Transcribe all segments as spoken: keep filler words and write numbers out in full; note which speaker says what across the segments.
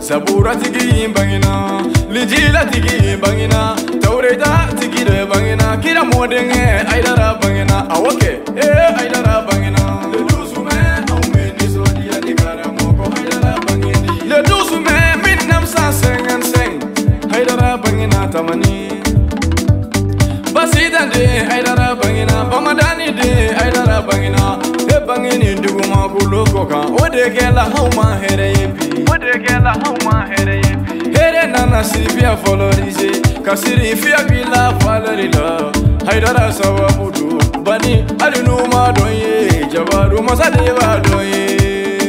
Speaker 1: Sabura tigi bangina, lijila tigi bangina, taureta tigi de bangina, kira modenge aidara bangina, awake eh aidara bangina. Le douze mai, on me nisodia di karamoko aidara bangini. Le douze mai mille neuf cent cinquante-cinq, aidara bangina tamani. Basida de aidara bangina, Bamadani de aidara bangina, e bangini duguma kuloko kan, ode kela hauma here yepi. Kela hauma here yepi here nana sirifia folorize kasiri fia bila valerila haidara sawabudu bani alinuma doye jabaru masadeva doye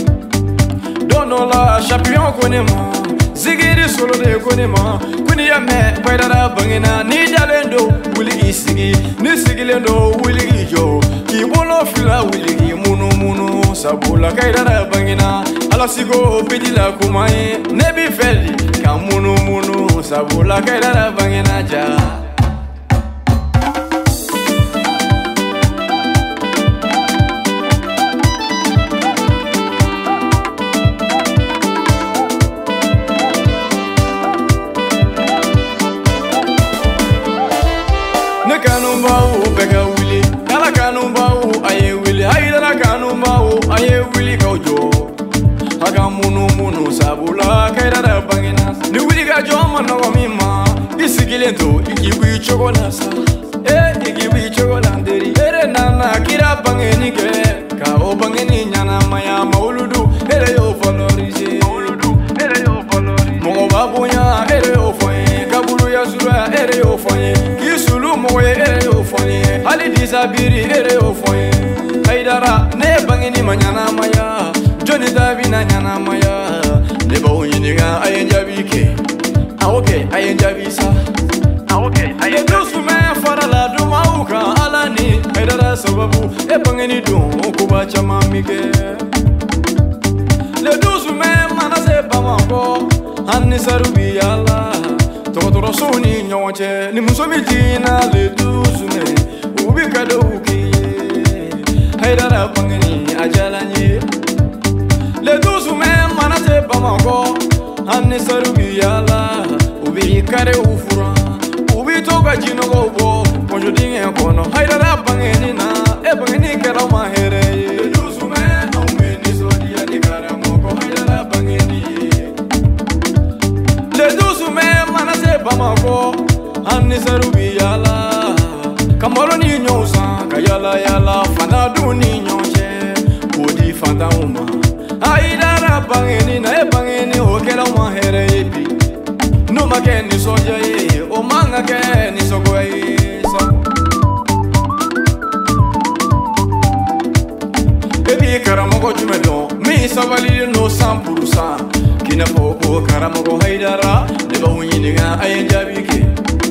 Speaker 1: donola champion konema zigiri solo de konema kuniya me paidara bangina ni dalendo wuli isigi ni sigilendo wuli jo kibolo fila wuli munu munu sabula kaidara bangina ala sigo bidila kumaye nebi feli kamunu munu sabula kaidara bangina ja ne kanumba u bega wili kala kanumba u aye wili haidara kanumba u aye wili kaujo aga munu munu sabula kaidara bangina ni wili ga joma no mima isigilento ikiwi chokola sa eh ikiwi chokola nderi ere nana kira bangeni ke ka o bangeni nyana maya mauludu ere yo valorize mauludu ere yo valorize mo babunya ere yo foye kabulu ya sura ere yo foye kisulu mo ere yo foye ali disabiri ere yo foye kaidara ne bangeni manyana maya Johnny Davina nyana maya Neba unyiniga ayenjabi ke Aoke ayenjabi sa Aoke ayenjabi Ledusu me farala duma uka alani Haidara sababu epangeni dun ukubacha mamike Ledusu me manase bamango Hanni sarubi yala Tokotoro suni nyonche Ni musomi jina ledusu me Ubika do ukiye Haidara pangeni ajalanye Le douze mai manase bamako Hanni sarubi yala Ubi kare ufura Ubi toga jino gobo Ponjo dinge kono Haidara bangeni na E bangeni kera mahere Le douze mai Aumeni sodia di karamoko Haidara bangeni Le douze mai manase bamako Hanni sarubi yala Kamaro ni nyosa Kayala yala Fanadu ni nyonche Kodi fanta uma Haidara bangeni na e bangeni o kela mahere yepi no makeni soja ye o manga ke ni sogo ye so ebi karamogo jumedo mi sabali no cent pour cent kina poko karamogo haidara ne ba unyini ga ayenjabi ke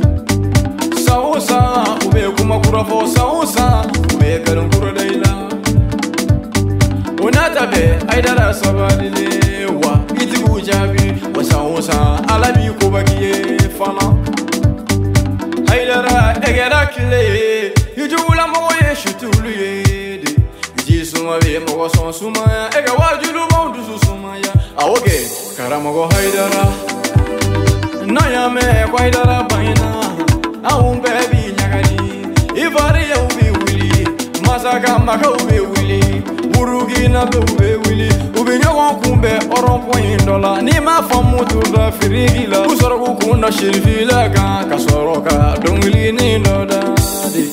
Speaker 1: sausa ube kuma kurafo sausa ube karum kuro daila Unata be aidara sabalile wa itigu jabi wasa wasa alabi ko bagiye fana aidara egera kile yujula mo ye shutulu ye de jisuma be mo so suma ega wajulu mo dusu suma ya awoge karamago haidara naya me kwa haidara baina aun bebi nyagari ivari ya ubi wili masaka maka ubi wili Urugina be ube wili Ube nyawa kumbe oron point dola Ni ma famu tuda firigila Usoro kukunda shirifila ka Kasoro ka dongili ni doda di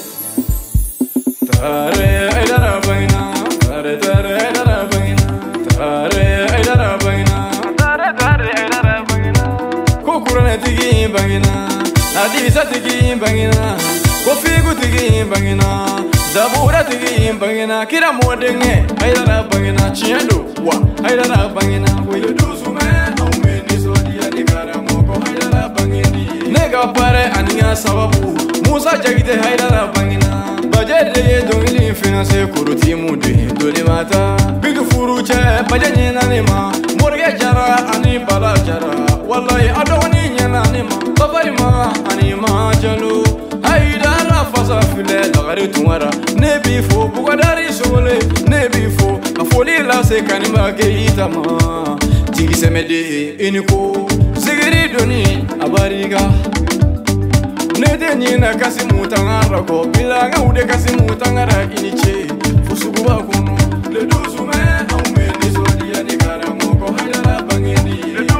Speaker 1: Tare aidara baina Tare tare aidara baina Tare aidara baina Tare tare aidara baina Kukurane tigi baina Adisa tigi baina Kofigu tigi baina Zabura tigi bangina kira modenge haidara bangina chiendo wa haidara bangina we douze mai aumeni sodia de karamoko haidara bangini nega pare aniya sababu Musa jagite haidara bangina bajede ye dongili finance kuruti mude dole mata big furu che bajanye nanema morge jara ani bala jara wallahi adoni nyana nema babari ma ani ma jalo haidara fasa file lagare tumara ne bifo bugadari sole ne bifo afoli la se kanima ke itama Ingi semede iniko sigiri doni abariga Nete nyina kasi mutangara ko bilanga ude kasi mutangara iniche fusuguba kuno le dusume aume ni sodia ni karamo ko haidara bangeni